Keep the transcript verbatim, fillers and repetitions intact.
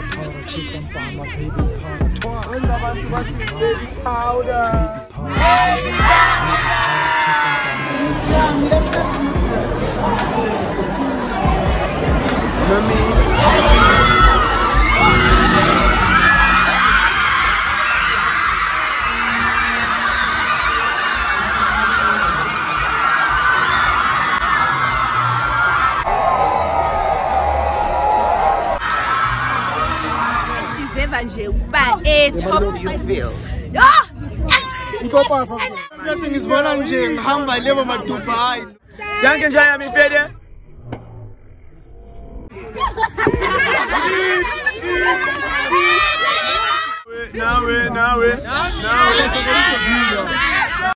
powder, chase and bomb, my baby powder, twa. Baby powder, baby powder, baby powder, chase and bomb, my baby But it how you feel? Everything is well and Jane. Hamba level my Dubai. Thank you, Jaya. Me fede. Now we, now we, now we.